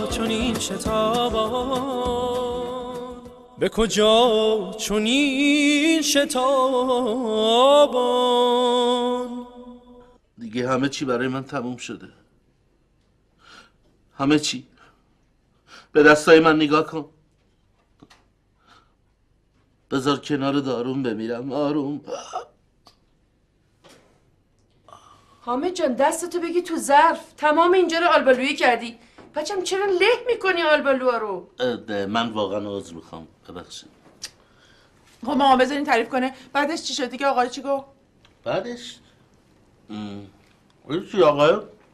چنین شتابان، به کجا چنین شتابان. دیگه همه چی برای من تموم شده، همه چی. به دستای من نگاه کن، بذار کنار داروم بمیرم. آروم. حامد جان دستتو بگی تو ظرف، تمام اینجا رو آلبالویی کردی. بچم چرا له میکنی آلبالوها رو؟ من واقعا عذر میخوام، ببخشید. خب ماما بذارین تعریف کنه. بعدش چی شد دیگه؟ آقای چی گفت؟ بعدش چی آقای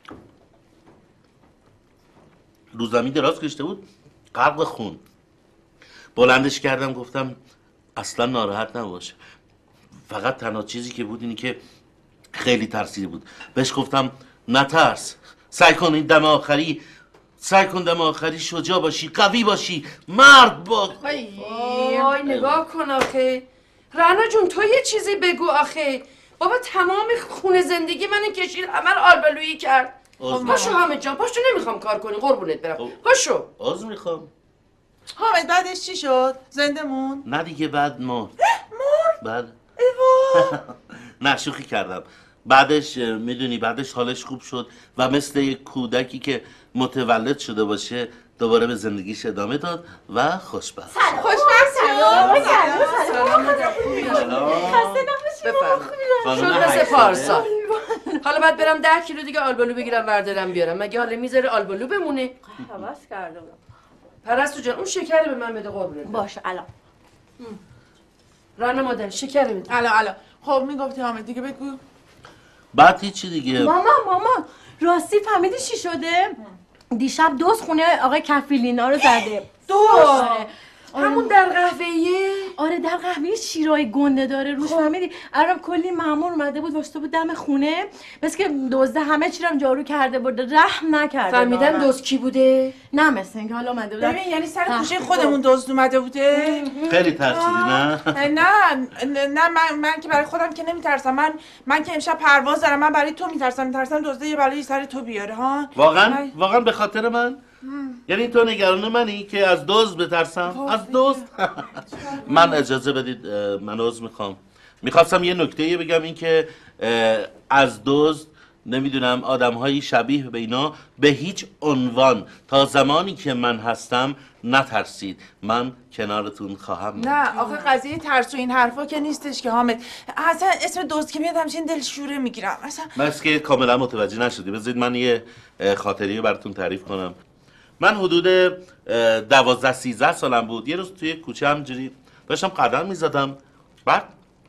رو زمین دراز کشته بود، غرق خون. بلندش کردم گفتم اصلا ناراحت نباشه، فقط تنها چیزی که بود اینی که خیلی ترسیده بود. بهش گفتم نترس، سعی کن این دم آخری، سعی کن دم آخری شجاع باشی، قوی باشی، مرد باش. وای نگاه کن آخه. رنا جون تو یه چیزی بگو آخه. بابا تمام خون زندگی من کشید، همه رو آلبالویی کرد. پاشو حامد جان، پاشو، نمیخوام کار کنی قربونت برم. پاشو. عذر میخوام. حامد بعدش چی شد؟ زنده مون؟ نه دیگه بعد مرد. بعد نه شوخی کردم. بعدش میدونی بعدش حالش خوب شد و مثل یک کودکی که متولد شده باشه دوباره به زندگیش ادامه داد و خوشبخت. خوشبخت شد. سلام مادر. خسته نباشی. شد مثل پارسال. حالا باید برم 10 کیلو دیگه آلبالو بگیرم وردارم بیارم. مگه حالا میذاره آلبالو بمونه؟ حواس کرده بودم. پرستو جان اون شکر به من بده قربونت. باشه الان. رنا مادر شکر بده. الان. خب میگفتی حامد دیگه بگو. بعد هیچی دیگه. ماما راستی فهمیدی چی شده؟ دیشب دوست خونه آقای کفیلینا رو زده. دوست؟ همون در قهوه‌ایه؟ آره در قهوه شیرای گنده داره روش. فهمیدی؟ الان کلی مأمور اومده بود واسطه بود دم خونه، بس که دزده همه چی رو جارو کرده بود، رحم نکرده. فهمیدن دزد کی بوده؟ نه مثل اینکه حالا اومده بود. ببین یعنی سر کوچه خودمون دزد اومده بوده. خیلی ترسیدی نه؟ نه من که برای خودم که نمیترسم. من که امشب پرواز دارم. من برای تو میترسم دزده یه بلایی سر تو بیاره ها. واقعا به خاطر من؟ یعنی تو نگران منی که از دزد بترسم؟ از دزد؟ من اجازه بدید من عذر میخوام. میخواستم یه نکته بگم، این که از دزد نمیدونم آدم‌هایی شبیه به اینا به هیچ عنوان تا زمانی که من هستم نترسید. من کنارتون خواهم. نه آخه قضیه ترس و این حرفا که نیستش که حامد. اصلا اسم دزد که میاد همچین دل شوره میگیرم اصلا. بس که کاملا متوجه نشدی. بذارید من یه خاطری براتون تعریف کنم. من حدود 12-13 سالم بود. یه روز توی کوچه همجوری داشتم قدم میزدم، بعد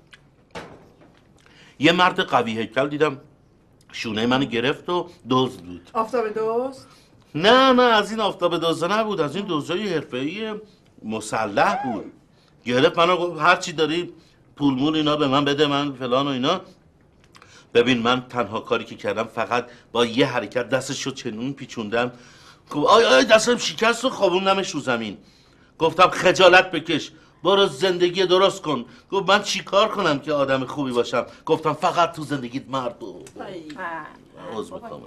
یه مرد قوی هیکل دیدم شونه منو گرفت و دزد بود. آفتاب دزد؟ نه از این آفتاب دزد نبود، از این دزدای حرفه‌ای مسلح بود. گرفت منو گفت هر چی داری پولمون اینا به من بده، من فلان و اینا. ببین من تنها کاری که کردم فقط با یه حرکت دستشو چنون پیچوندم، خب آی دستم شکست و خوابوندمش رو زمین. گفتم خجالت بکش، برو زندگی درست کن. گفت من چی کار کنم که آدم خوبی باشم؟ گفتم فقط تو زندگیت مرد و عوض میکنم.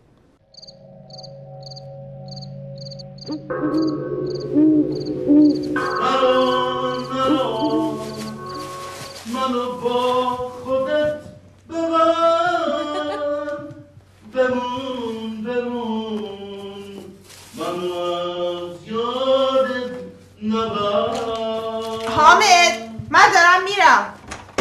منو با خودت بمون منو از یادت نبر. حامد من دارم میرم.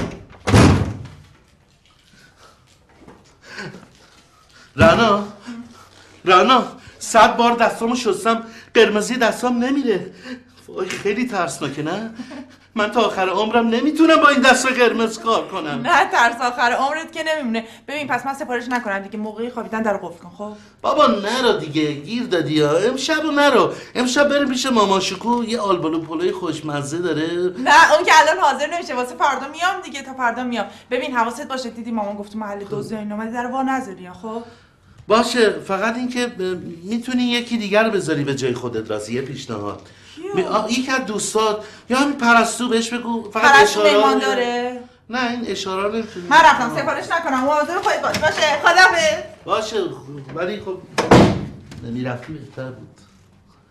رنا 100 بار دستامو شستم قرمزی دستام نمیره. وای خیلی ترسناکه نه؟ من تا آخر عمرم نمیتونم با این دست قرمز کار کنم. نه ترس آخر عمرت که نمیمونه. ببین پس من سفارش نکنم دیگه، موقعی خوابیدن در قفل کن. خب بابا نرو دیگه، گیر دادی ها. امشب نرو، امشب بریم پیش مامان شکو، یه آلبالو پلوی خوشمزه داره. نه اون که الان حاضر نمیشه، واسه فردا میام دیگه. تا فردا میام. ببین حواست باشه، دیدی مامان گفت محل دزد اینا اومده، در وا نذاری. خب باشه، فقط این که میتونی یکی دیگر بذاری به جای خودت. راستی یه پیشنهاد، یکی از دوستات یا همین پرستو بهش بگو فقط پرستو مهمان داره. نه این اشاره رو نمیتونی. من رفتم سفارش نکنم، حاضر خودت باشه. خدافظ. باشه ولی خب نمیرفتی بهتر بود.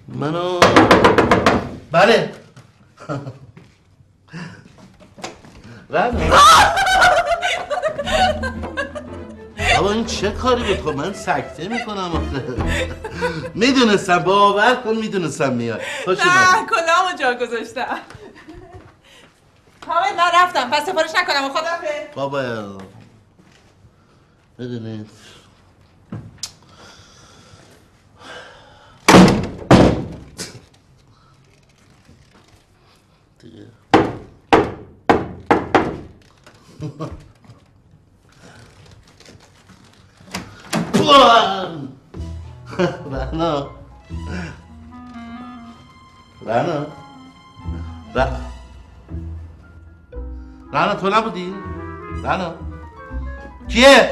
منو بله بابا این چه کاری بود؟ خب من سکته میکنم میدونستم، باور کن میدونستم میاد. نه کلاهمو جا گذاشتم. حامد من رفتم، پس سفارش نکنم و خودم به بابا میدونید دیگه رهنا تو نبودی؟ رهنا کیه؟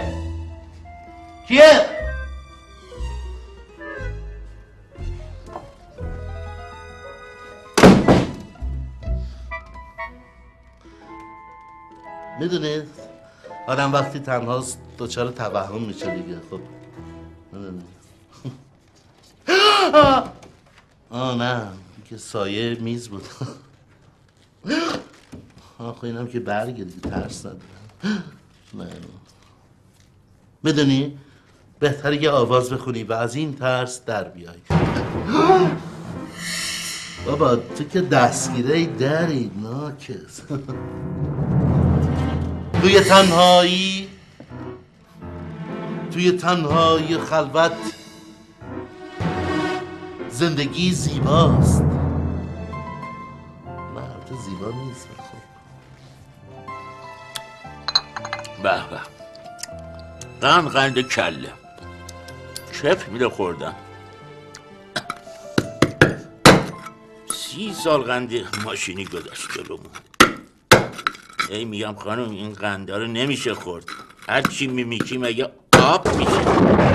میدونید آدم وقتی تنهاست دچار توهم میشه دیگه. خب میدونید نه که سایه میز بود. آخه اینم که برگه دیگه، ترس ندارم. نه میدونی بهتره یه آواز بخونی و از این ترس در بیای. بابا تو که دستگیره داری ناکس. توی تنهایی خلوت زندگی زیباست. نه تو زیبا نیست. خب به به قند کله کف میده خوردن. 30 سال قند ماشینی گذاشت جلومون. ای میگم خانم این قنده رو نمیشه خورد، هر چی میمیکی مگه آب میشه.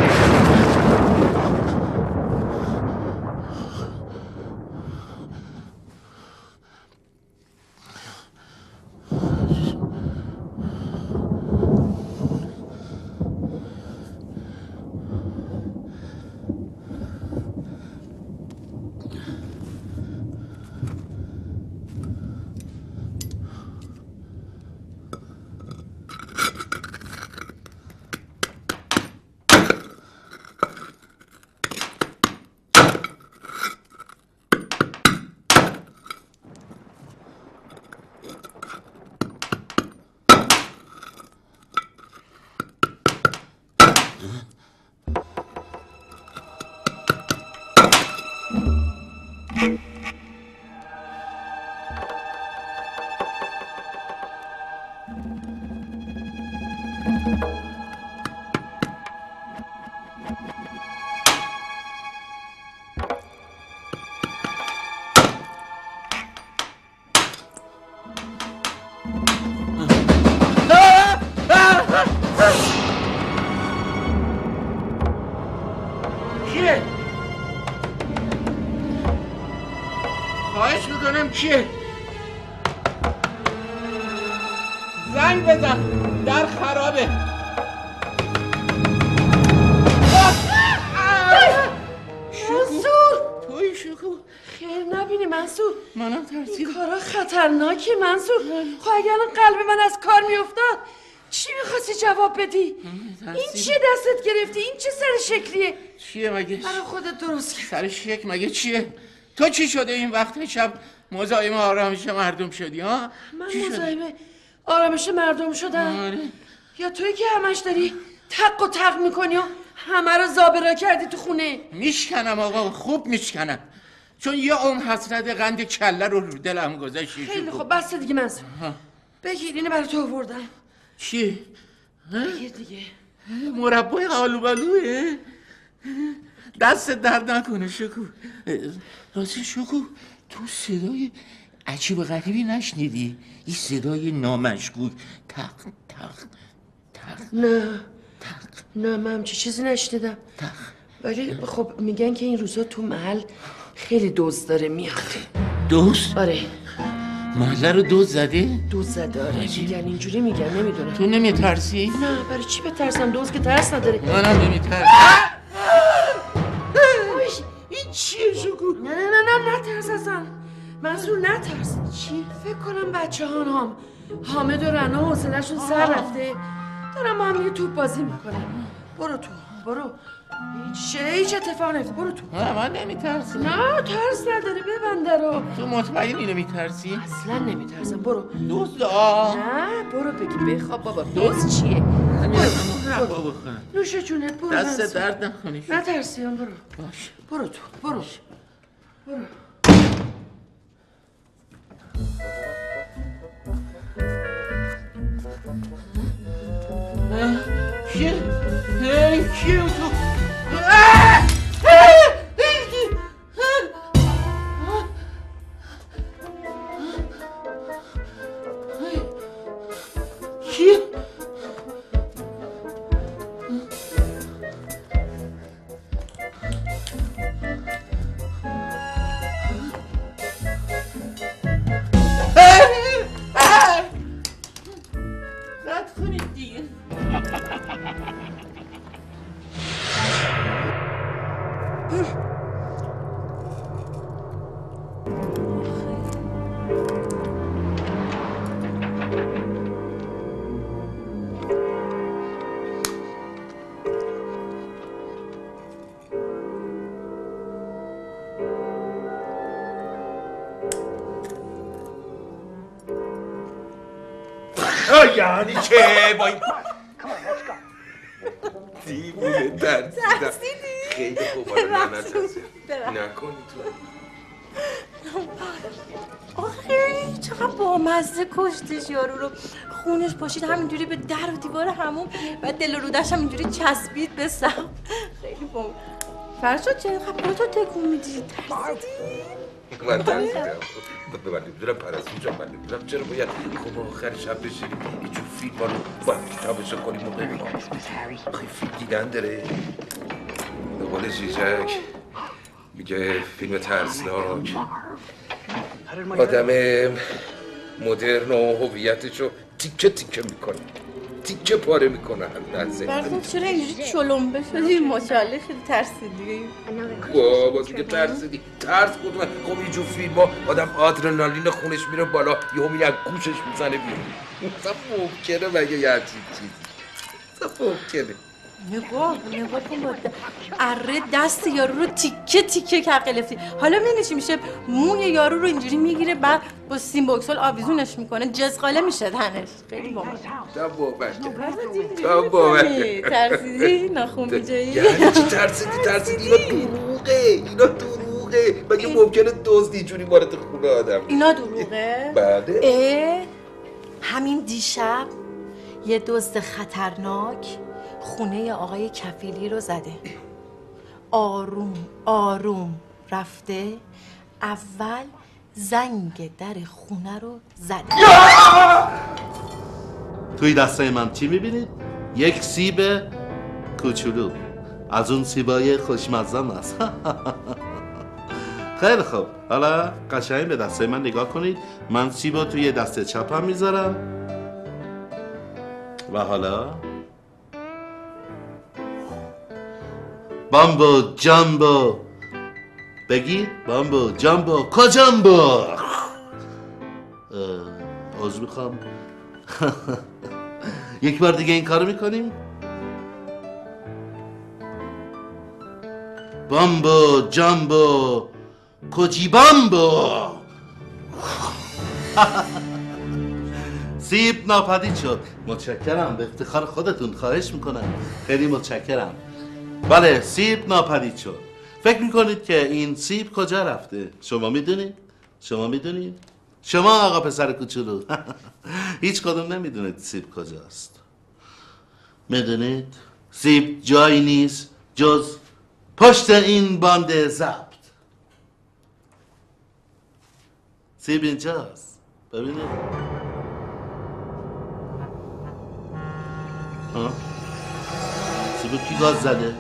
چیه؟ زنگ بزن، در خرابه. منصور توی شکو خیر نبینی منصور؟ منم ترسیدم. این کارا خطرناکه منصور. خب اگه الان قلب من از کار میافتاد چی میخواستی جواب بدی؟ این چیه دستت گرفتی؟ این چه سر شکلیه؟ چیه مگه؟ برای خودت درست کرد. سر شکل مگه چیه؟ تو چی شده این وقت شب مزاحم آرامش مردم شدی ها؟ من مزاحم آرامش مردم شدم؟ آره. یا توی که همش داری تق و تق میکنی و همه رو زابرا کردی تو خونه؟ میشکنم آقا، خوب میشکنم، چون یه عمر حسرت قند کله رو دلم گذاشتی. خیلی خوب بس دیگه منصور. بگیر اینو برای تو آوردم. چی؟ بگیر دیگه. مربای آلوبالوه؟ دست درد نکنه شکو. راستی شکو تو صدای عجیب غریبی نشنیدی؟ این صدای نامشکوک تق تق تق. نه من همچه چیزی نشنیدم. ولی خب میگن که این روزا تو محل خیلی دزد داره میاد. دزد؟ آره. محله رو دزد زده؟ دزد زده آره. میگن اینجوری میگن، نمیدونم. تو نمیترسی؟ نه برای چی بترسم؟ دزد که ترس نداره. منم نمیترسم. این چیه شکو؟ نه منظور نترس. چی؟ فکر کنم بچه ها حامد و رنا حوصله‌شون سر رفته دارم با هم یه توپ بازی میکنن. برو تو، برو. هیچ اتفاق نمیفته. برو تو. نه من نمیترسم. نه ترس نداره، ببنده رو. تو مطمئنی نمیترسی؟ اصلا نمیترسم. برو. دوست نه برو بگی بخواب بابا. دوست چیه؟ برو. نوش جونت. برو. دست درد نکنی. نترسیم. برو. باش. برو تو. برو. برو. کیه؟ کیه تو؟ کیه؟ رد کنید دیگه. یعنی چه با این دیوونه ترسیدم. خیلی خوب حالا نکنی تو. آخه چقدر بامزه کشتش یارو رو. خونش پاشید همینجوری به در و دیوار همون و دل و رودش هم اینجوری چسبید به سقف. خیلی بام. فرشاد چه اینقدر پاتو تکون میدی؟ ترسیدی؟ من ترسیدم. من نمیدونم پرستو جان، من نمیدونم چرا باید خب آخر شب بشینیم یه جور فیلم ها رو باید کتابشو کنیم و ببینیم. آخه فیلم دیدن داره. به قول جیجک میگه فیلم ترسناک آدم مدرن و هویتشو تیکه تیکه میکنه، تیکه پاره میکنه هر لحظه. فرشاد چرا اینجوری چلمبه شدی؟ ماشاءالله خیلی ترسیدی. بابا دیگه ترسیدی. ترس بود من. خب اینجور فیلم ها آدم آدرنالین خونش میره بالا یهو میره از گوشش میزنه بیرون. اصلا ممکنه مگه یه همچین چیزی؟ اصلا ممکنه؟ نگاه کن با اره دست یارو رو تیکه تیکه کرقلفتی. حالا میدونی چی میشه؟ موی یارو رو اینجوری میگیره بعد با سیمبوکسول آویزونش میکنه جزقاله میشه تنش. خیلی بامزه. تا باور ترسیدی؟ ناخون بیجایی؟ یعنی چی ترسیدی؟ اینا دروغه. مگه ممکنه دزد اینجوری وارد خونه آدم؟ اینا دروغه؟ بله. همین دیشب یه دزد خطرناک خونه آقای کفیلی رو زده. آروم آروم رفته اول زنگ در خونه رو زده. توی دستای من چی میبینید؟ یک سیب کوچولو از اون سیبای خوشمزه است. خیلی خوب، حالا قشنگ به دستای من نگاه کنید. من سیبا توی دست چپم میذارم و حالا بامبو جامبو بگید. بامبو جامبو کجامبو. عذر میخوام. یک بار دیگه این کارو میکنیم. بامبو جامبو کجی بامبو. سیب ناپدید شد. متشکرم، به افتخار خودتون خواهش میکنم. خیلی متشکرم. بله سیب ناپدید شد. فکر میکنید که این سیب کجا رفته؟ شما میدونید؟ شما آقا پسر کوچولو هیچ کدوم نمیدونید سیب کجاست. میدونید سیب جایی نیست جز پشت این باند ضبط. سیب اینجاست. ببینید. سیبو کی گاز زده؟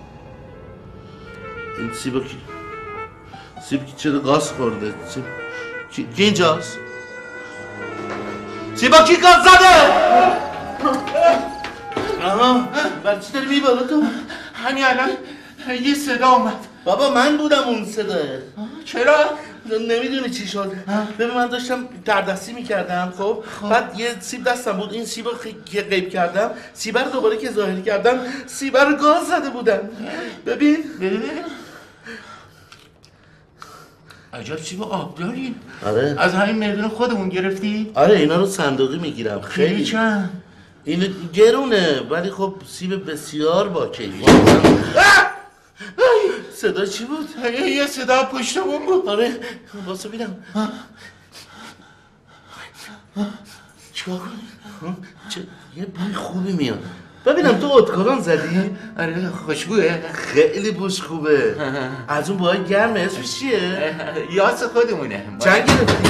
این سیبو کی چرا گاز خورده؟ کی اینجاست؟ سیبو کی گاز زده؟ برای چی داری میبالا تو؟ همین الان یه صدا اومد. بابا من بودم اون صداه. چرا؟ نمیدونی چی شد؟ ببین من داشتم دردستی میکردم خب بعد یه سیب دستم بود، این سیب رو که غیب کردم، سیب رو دوباره که ظاهر کردم سیب رو گاز زده بودم. ببین عجب سیب آب دارین. آره از همین میدون خودمون گرفتی؟ آره اینا رو صندوقی میگیرم. خیلی چند؟ این گرونه ولی خب سیب بسیار با کیفیت. صدا چی بود؟ یه صدا پشتمون بود. آره واسه ببینم چیکار کنی؟ یه بوی خوبی میاد. ببینم تو ادکاران زدی؟ آره خوشبوه. خیلی بوش خوبه. از اون بوهای گرمه اسمش چیه؟ یاس خودمونه. چند گرفتی؟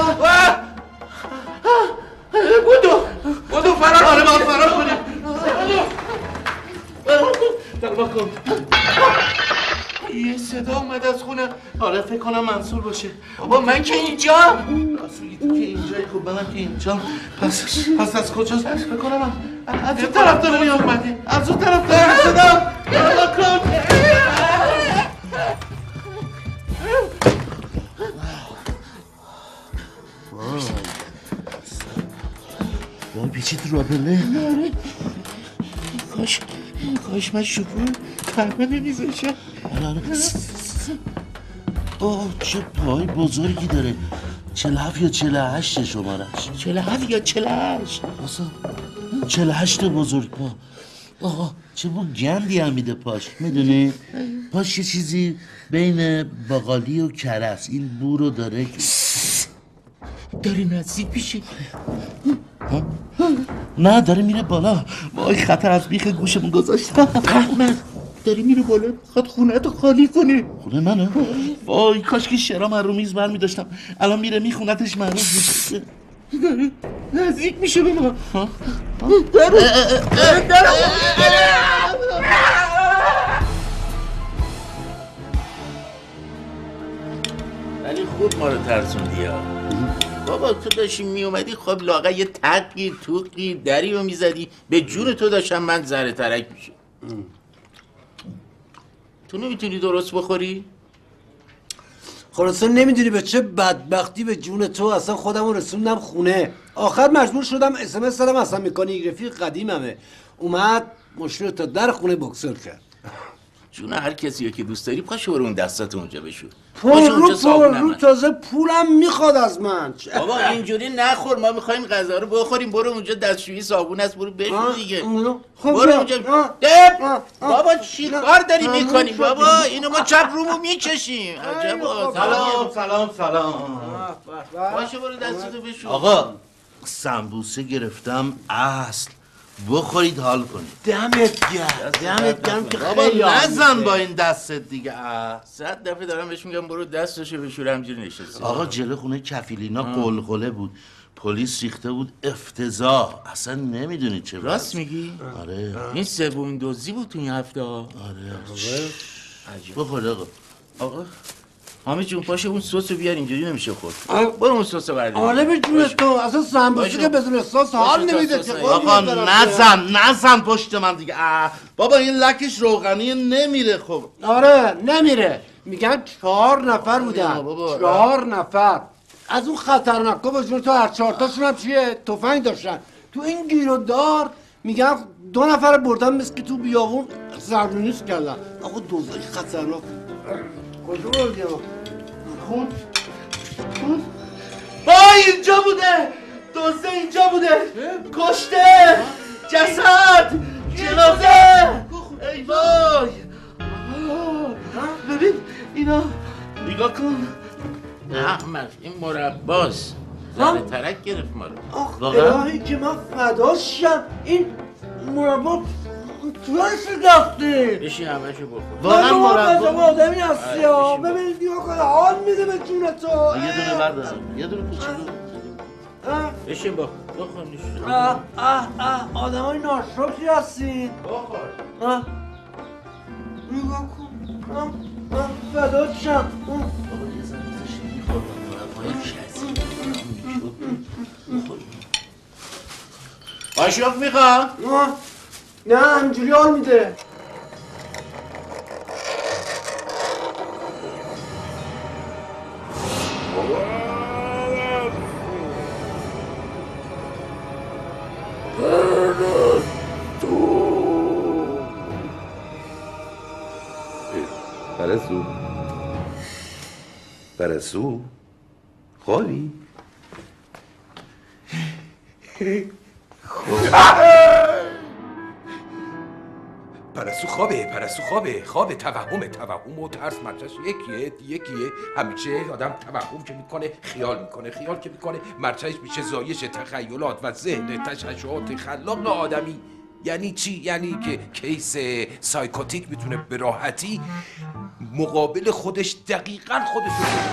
بودو فرار. آره با فرار کنیم. فرار کن. یه صدا اومد از خونه. آره فکر کنم منصور باشه. بابا من که اینجا. راست میگی تو که اینجایی، خب منم که اینجا. پس از کجاست؟ فکر کنم از اون طرف داره میاد. از اون طرف داره صدا. فرار کن. وای پیچید رو بله. کاش من شکر پرمه نمیذاشم. آه چه پای بزرگی داره. 47 یا 48 شمارش. 47 یا 48 واسه 48 بزرگ پا. آه چه بو گندی هم میده پاش. میدونی پاش یه چیزی بین باقالی و کرس این بو رو داره. داری نزدیک میشی. نه داره میره بالا. وای خطر از بیخ گوشمون گذاشتم. احمد داری میره بالا. خود خونه تو خالی کنی. خونه منو؟ وای کاش که شرام رو میز برمی داشتم. الان میره میخونتش معروف میشه. نزدیک میشه به ما. ولی خوب ما رو ترسوندی ها. بابا تو داشتی میومدی خب لاغه یه تقی توقی دری رو میزدی به جون تو داشتم من زره ترک میشه. تو نمیتونی درست بخوری؟ خلاصه نمیدونی به چه بدبختی به جون تو اصلا خودمو رسوندم خونه. آخر مجبور شدم SMS دادم اصلا مکانیک رفیق قدیممه اومد مشکل تا در خونه بکسل کرد. جون هر کسی که دوست داری پاشو برو اون دستات اونجا بشور. پررو تازه پولم میخواد از من. بابا اینجوری نخور ما میخوایم غذا رو بخوریم. برو اونجا دستشویی صابون است برو بشور دیگه. برو اونجا. بابا چی کار داری میکنی بابا؟ اینو ما چپ رومو میکشیم. عجب سلام. پاشو برو دستتو بشور. آقا سمبوسه گرفتم اصل بخورید حال کنید. دمت گرم که خیلی نزن با این دستت دیگه. 100 دفعه دارم بهش میگم برو دستشو بشور همجوری نشسته. آقا جلو خونه کفیلینا قلقله بود. پلیس ریخته بود افتضاح. اصلا نمیدونید چه راست میگی؟ آره این سومین دوزی بود تو این هفته. آره بخور آقا حامد جون پاشو اون سس رو بیار اینجوری نمیشه خورد. برو اون سس رو بردار. آره به جون تو اصلا سمبوسه که بدون احساس حال نمیده که. آقا نزن پشت من دیگه. بابا این لکش روغنی نمیره. خب آره نمیره. میگن 4 نفر بودن. 4 نفر از اون خطرناکا با جون تو هر 4 تاشون هم چیه تفنگ داشتن. تو این گیرودار میگن 2 نفر بردن مثل که تو بیابون زرنونیست کردن. آقا دوزای خطرناک. کجا بردی آقا؟ خون وای اینجا بوده. دوسته اینجا بوده. کشته جسد جنازه. ای وای ببین اینا نگاه کن. احمد این مرباست. زره ترک گرفت ما رو. آخ الهی که من فداشم. این مربا توش رفته. بشی همشو بخور. واقعا مربا آدمی هستی ها. ببین دیگه کنه حال میده به جون تو. یه دونه بردارم یه دونه کوچولو. بشین بخور نوش. آدم های ناشکری هستین. بخور. نگاه کن. فداشم. قاشق میخوام؟ نه اینجوری حال میده. پرستو خوابی؟ پرستو خوابه توهم و ترس مرچش یکیه همیشه آدم توهم که میکنه خیال که میکنه مرچش میشه زایش تخیلات و ذهن تشعشعات خلاق آدمی. یعنی چی؟ یعنی که کیس سایکوتیک میتونه به راحتی مقابل خودش دقیقاً خودش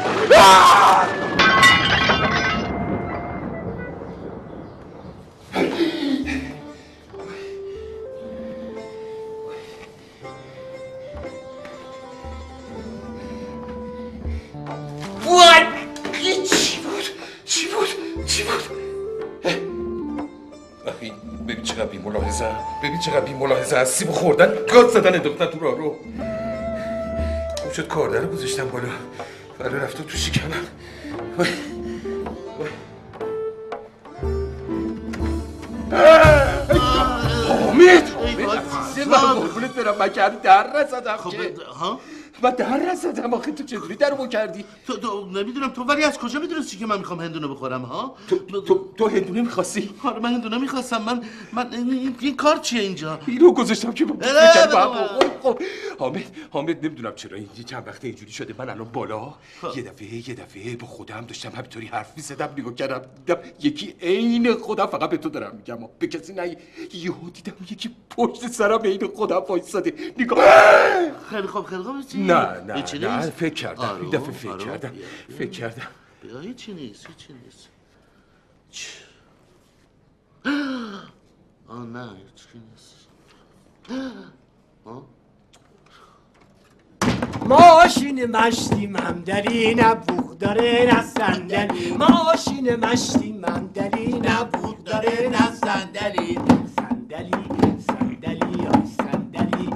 چی بود؟ ببین چقدر بی ملاحظه از سیب خوردن گاز زدن انداختن تو راه رو. خوب شد کارده رو گذاشتم بالا ولی رفته تو شکمم. حامد عزیزه من قربونت برم من که در نزدم که من در نزدم. آخه تو چطوری در رو کردی؟ تو نمیدونم تو ولی از کجا میدونستی که من میخوام هندونه بخورم ها؟ تو هندونه میخواستی؟ آره من هندونه میخواستم. من این کار چیه اینجا؟ اینو گذاشتم که حامد نمیدونم چرا این چند وقته اینجوری شده. من الان بالا یه دفعه با خودم داشتم همینطوری حرف میزدم نگاه کردم یکی عین خودم فقط به تو دارم میگم به کسی نه. یهو دیدم یکی پشت سرم عین خودم وایساده نگاه. خیلی خوب نه فکر کردم این دفعه فکر کردم هیچی نیست نه هیچی نیست. ماشین مشتیم همدلی نه بوق داره نه صندل. ماشین مشتیم همدلی نه بوق داره نه صندلی. صندلی آی صندلی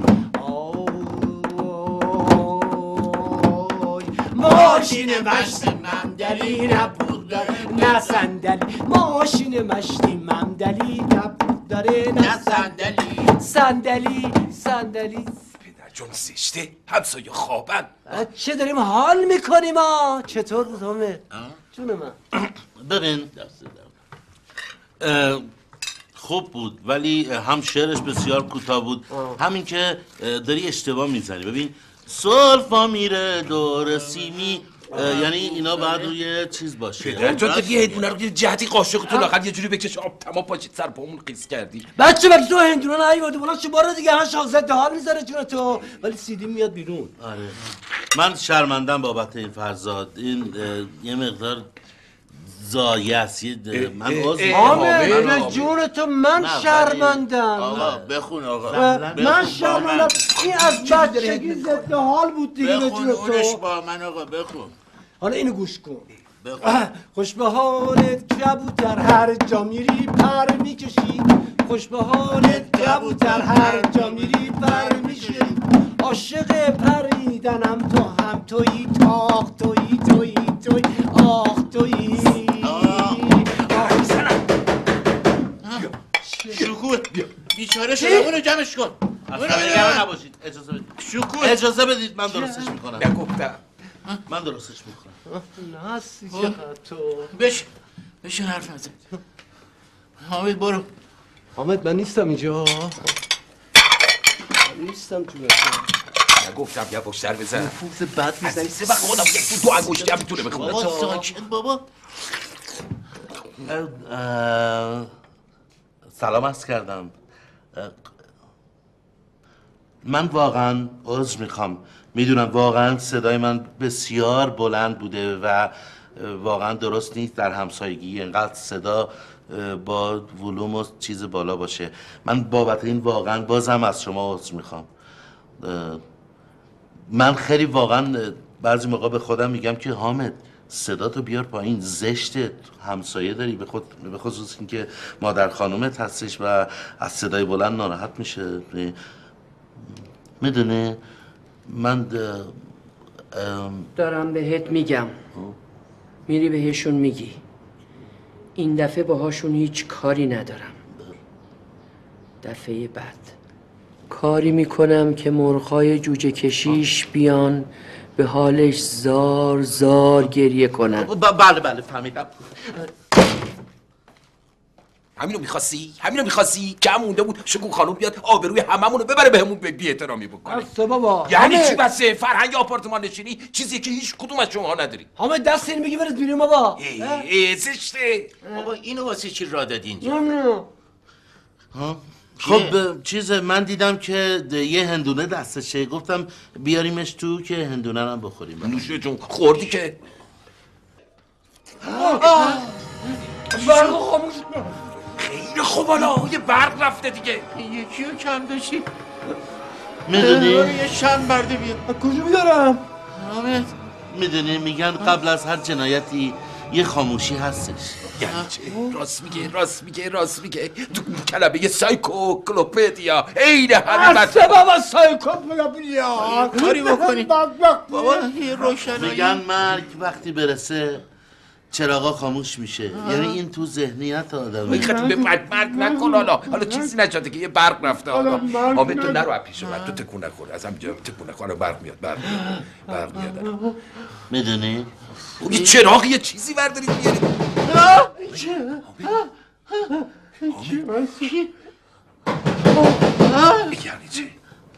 ماشین مشتیم همدلی نه بوق داره نه صندلی. ماشین مشتیم همدلی نه بوق داره نه صندلی. جون زشته همسایه خوابن. چه داریم حال میکنیم چطور بود حامد؟ جون من ببین خوب بود ولی هم شعرش بسیار کوتاه بود همین که داری اشتباه میزنی. ببین سولفا میره دور سیمی یعنی اینا باید روی چیز باشه. پدر جان دیگه هندونه رو جهتی قاشق تو لاغت یه جوری بکش آب تمام پاشید سر پامون قیس کردی. بچه تو هندونه نیومده بالا چه بار دیگه هم شازده حال میذاره جون تو ولی سیدی میاد بیرون. آره من شرمندم بابت این فرزاد. این یه مقدار زایه است. من حامد جون تو من شرمندم. آقا بخون آقا من شرمندم. این از بچگی ضد حال بود دیگه به جون تو. با من آقا بخون. حالا اینو گوش کن. خوش به حالت کبوتر هر جا میری پر میکشی. خوش به حالت کبوتر هر جا میری پر میکشی. عاشق پریدنم تو هم تویی تاخ تویی آخ تویی. شکوه بیچاره شده اونو جمعش کن. اصلا نباشید اجازه بدید من درستش میکنم. نگفتم من درستش میکنم. ناسی چقدر تو بشین حرف نزن. حامد برو. حامد من نیستم اینجا. نیستم تو نگفتم یه باشتر بزن. نفوذ بد میزنی. سه وقت خودم تو انگشتی هم میتونه بخونه. بابا ساکت بابا. سلام عرض کردم. من واقعا عذر میخوام. میدونم واقعا صدای من بسیار بلند بوده و واقعا درست نیست در همسایگی اینقدر صدا با ولوم و چیز بالا باشه. من بابت این واقعا بازم از شما عذر میخوام. من خیلی واقعا بعضی موقع به خودم میگم که حامد صداتو بیار پایین، زشته، همسایه داری، به خصوص اینکه مادر خانومت هستش و از صدای بلند ناراحت میشه. میدونه من دارم بهت میگم میری بهشون میگی این دفعه باهاشون هیچ کاری ندارم. دفعه بعد کاری میکنم که مرغای جوجه کشیش بیان به حالش زار زار گریه کنن. بله فهمیدم. همینو میخواستی که هم مونده بود شگون خانم بیاد آبروی هممونو ببره بهمون بی احترامی بکنه. بسه بابا. یعنی چی بسه؟ فرهنگ آپارتمان نشینی چیزی که هیچ کدوم از شما نداری. همه دست این میگی برید بیرون بابا. زشته. بابا اینو واسه چی را دادی اینجا؟ خب چیز من دیدم که یه هندونه دستشه، گفتم بیاریمش تو که هندونه هم بخوریم. نوشه جون خوردی که برق خاموش. خیلی خوب حالا یه برق رفته دیگه. یکی رو کم داشتی. میدونی؟ یه شن برده بیا. کجا بیارم؟ حامد میدونی میگن قبل از هر جنایتی یه خاموشی هستش. یعنی چه؟ راست میگه تو کلمه سایکوکلوپدیا عین همین بسه بابا سایکوپدیا. کاری بکنی بابا یه روشنایی. میگن مرگ وقتی برسه چراغا خاموش میشه. یعنی این تو ذهنیت آدمه. این خطی به مرگ نکن حالا چیزی نشده که یه برق رفته حامد تو نرو پیش من، تو تکون نخور از همینجا تکون نخور. برق میاد میدونی؟ یه چراغ یه چیزی بردارید بیارید. یعنی چی؟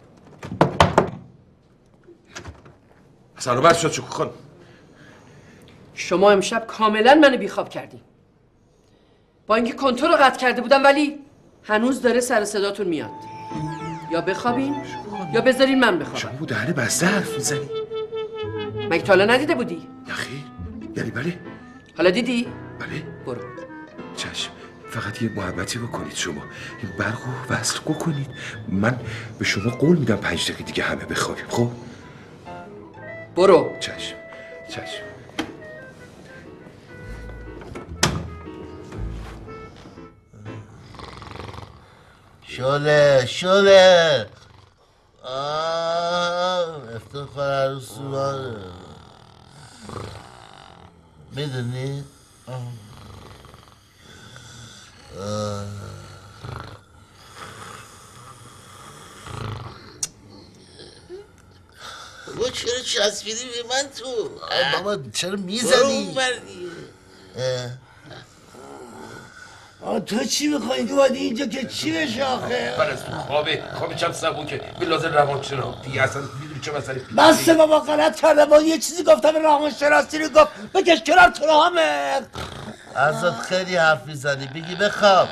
سلام شد شکو خان. شما امشب کاملا منو بیخواب کردین. با اینکه کنترل رو قطع کرده بودم ولی هنوز داره سر صداتون میاد. یا بخوابین یا بذارین من بخوابم. شما دهن بسته حرف میزنی؟ مگه تا حالا ندیده بودی؟ نخیر. یعنی بله؟ حالا دیدی؟ بله. برو. چشم. فقط یه محبتی بکنید شما، این برق رو وصل بکنید. من به شما قول میدم 5 دقیقه دیگه همه بخوابیم. خب؟ برو. چشم. شله افتخار عروسی باره. میدونی؟ بابا چرا چسبیدی به من تو؟ بابا چرا میزنی؟ تو چی میخوایی؟ تو باید اینجا که چی بشه آخه؟ پرستو خوابه چم سبون که به لازم روانشناسی اصلا میدونی چه مسئله پیش بسه بابا غلط کردم. با یه چیزی گفتم روانشناسی رو گفت بکش کنار تو حامد. ازت خیلی حرف میزنی، بگی بخواب.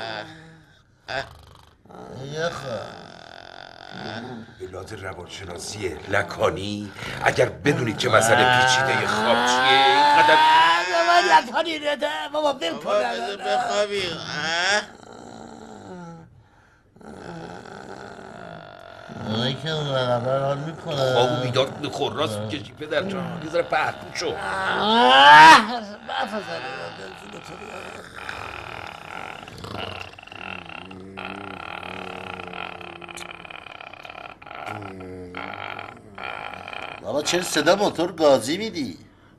بلاد روانشناسی لکانی اگر بدونید چه مسئله پیچیده خواب چیه اینقدر لکانی رده بابا بل کنم بخوابی. اونایی که اون رقبه حال میکنه خواب و بیدار بخور راست میکشی پدر جان. یه ذره پهتون شو. بابا چرا صدا موتور گازی میدی؟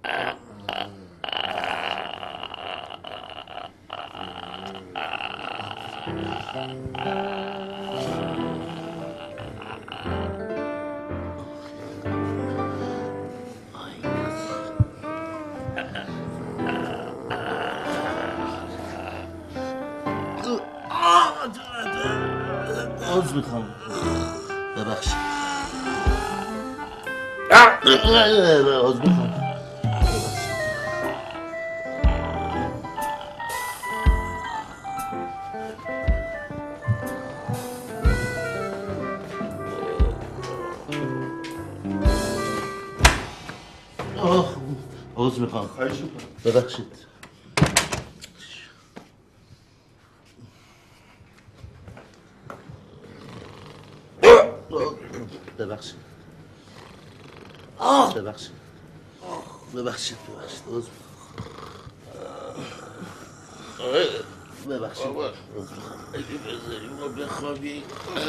عذر میخوام ببخشید. عذر میخوام. عذر میخوام. ببخشید. ببخشید. ببخشید. ببخشید. بابا اگه بذاری ما بخوابی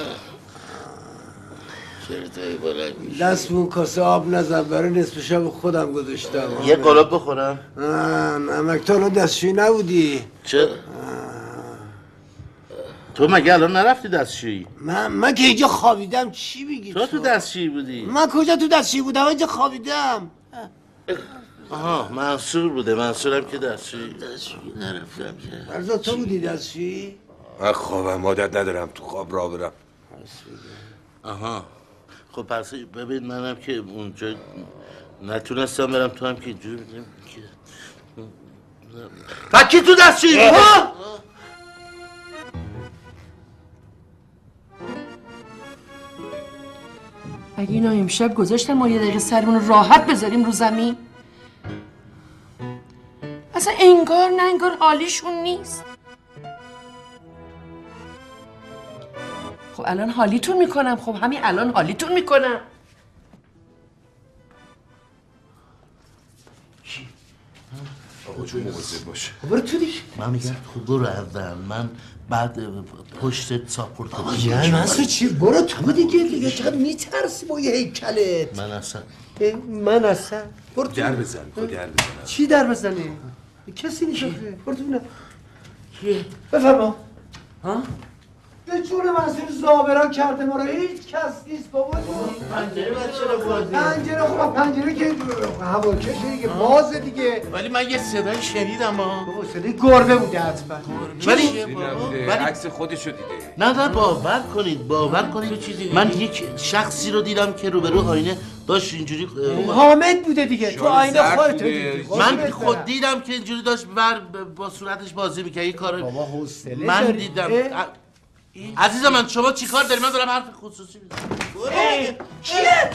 چرا تایی بلند میشه؟ دست به اون کاسه آب نزن، برای نصف شب خودم گذاشتم. یه قلاب بخورم؟ نمک تو الان دستشویی نبودی؟ چرا؟ تو مگه الان نرفتی دستشویی؟ من که اینجا خوابیدم. چی میگی تو دستشویی بودی؟ من کجا تو دستشویی بودم؟ اینجا خوابیدم. آها منصور بوده. منصورم که دستشویی نرفتم که. فرزاد تو بودی دستشویی؟ من خوابم عادت ندارم تو خواب را برم. آها خب پس ببین منم که اونجا نتونستم برم، تو هم که اینجوری بودیم که پکی تو دستشویی. اگه اینا امشب گذاشتن ما یه دقیقه سرمون رو راحت بذاریم رو زمین، اصلا انگار نه انگار حالیشون نیست. خب الان حالیتون میکنم. خب همین الان حالیتون میکنم. آقا جون مواظب باشه. برو تو دیگه. من میگم تو برو اول، من بعد پشتت ساپورت کنم. یعنی منصور چی؟ برو تو دیگه چقدر میترسی با یه هیکلت. من اصلا برو تو. در بزن. چی در بزنی؟ کسی نیست. برو تو. کیه؟ بفرما. ها؟ به جون منصور زابران کرده ما رو هیچ کس نیست بابا. پنجره بچه رو پنجره خب پنجره که هواکشه دیگه بازه دیگه. ولی من یه صدای شنیدم بابا صدای گربه بوده حتما. ولی عکس خودشو دیده. نه باور کنید من یک شخصی رو دیدم که روبرو آینه داشت اینجوری حامد بوده دیگه. تو آینه خودت دیدی. من خود دیدم که اینجوری داشت با صورتش بازی می‌کرد. این کارو بابا حوصله من دیدم. عزیزم من شما چیکار داری؟ من دارم حرف خصوصی میزنم. چیه؟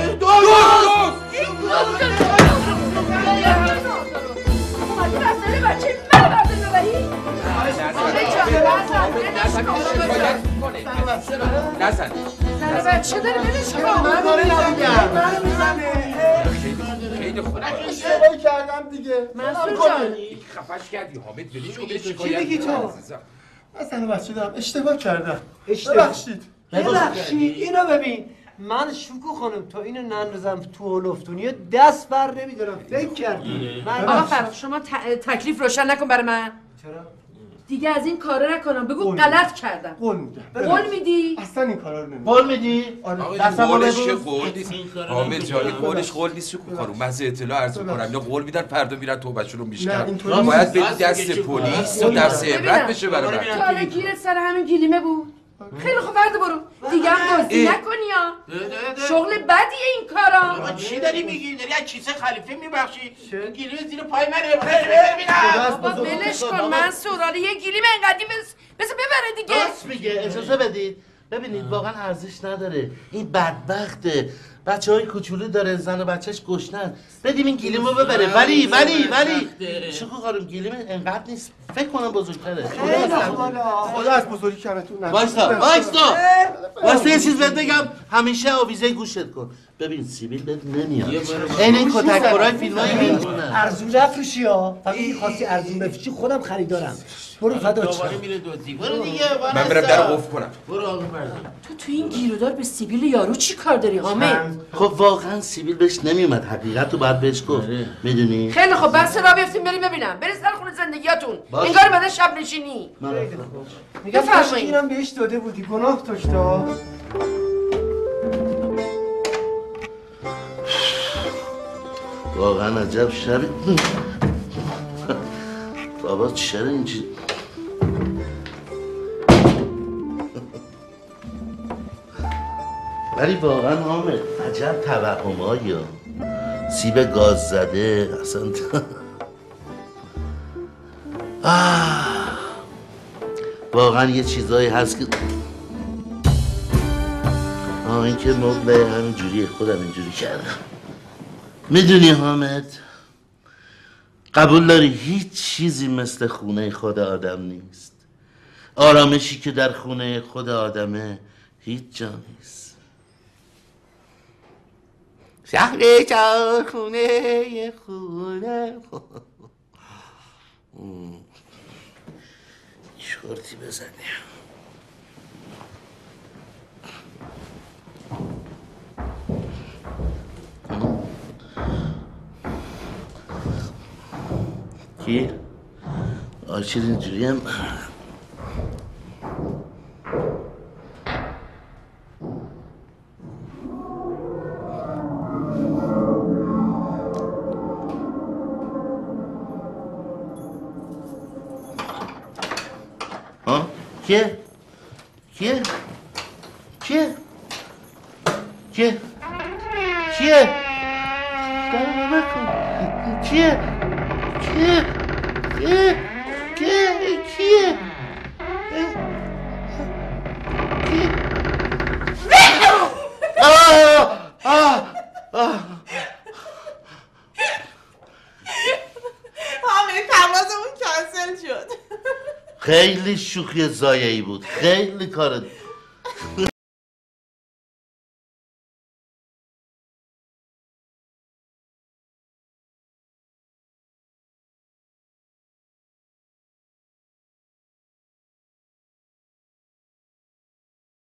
نزن. بچه داره ببینش کن. من داره نمیگم. من میزنه. خیلی خوب. اشتباه کردم دیگه. منصور جان خفش کردی حامد بلیش کن. چی میگی تو؟ من بچه دارم اشتباه کردم. ببخشید. اینو ببین. من شوکو خانم تا اینو نندازم تو هلفتونی دست بر نمیدارم. فکر کردی. آقا فراد شما تکلیف روشن نکن برای من. چرا؟ دیگه از این کارا نکنم. بگو غلط کردم. قول میدم. قول میدی؟ اصلا این کارا رو نمیدم. قول میدی؟ قولش که قول نیست. حامد جان قولش قول نیست. شکو خانم محض اطلاع عرض می‌کنم اینا قول میدن فردا میرن توبهشون رو میشکنن. باید بدی دست پلیس و درس عبرت بشه برای من. تو حالا گیرت سر همین گلیمه بود. خیلی خوب فردا برو دیگه هم دزدی نکنی ها. شغل بدیه این کارا. چی داری میگی؟ داری از کیسه خلیفه میبخشی؟ گیلیم زیر پای منه. ببینم بابا ولش کن منصور. حالا یه گلیم اینقدی بس ببره دیگه. راست میگه. اجازه بدید. ببینید واقعا ارزش نداره. این بدبخته. بچه‌های کوچولو داره، زن و بچه‌ش گشنن. بدیم این گلیمو ببره. ولی شکو خانم گلیم انقدر نیست. فکر کنم بزرگتره. خدا از بزرگی کمتون نکنه. وایستا یه چیز بهت بگم. همیشه آویزه گوشت کن. ببین سیبیل بهت نمیاد. این کتک‌برای فیلمای میمونه. ارزون نفروشی ها. فقط می‌خواستی ارزون بفروشی خودم خریدارم. برو فدا چه. برو دیگه. من برم درو قفل کنم. برو آقا تو این گیرودار به سیبیل یارو چی کار داری حامد؟ خب واقعا سیبیل بهش نمیومد. حقیقت رو باید بهش گفت. میدونی؟ خیلی خب بس را بیفتیم بریم ببینم. برید سر خونه زندگیاتون. انگار بعد شب نشینی. میگم کاش اینم بهش داده بودی. گناه داشتا. واقعا عجب شبی. بابا چرا اینجوری؟ ولی واقعا حامد عجب توهمایی ها. سیب گاز زده اصلا واقعا یه چیزایی هست که این که موقع همین جوریه. خودم اینجوری کردم. میدونی حامد قبول داری هیچ چیزی مثل خونه خود آدم نیست. آرامشی که در خونه خود آدمه هیچ جا نیست. شهر چار خونه شورتی بزنیم. کی؟ آشیر اینجوری هم کیه؟ کیه؟ کیه؟ کیه؟ کیه؟ درو بکن کیه؟ کیه؟ کیه؟ کیه؟ کیه؟ همه پروازمون کنسل شد. خیلی شوخی زایه‌ای بود. خیلی کار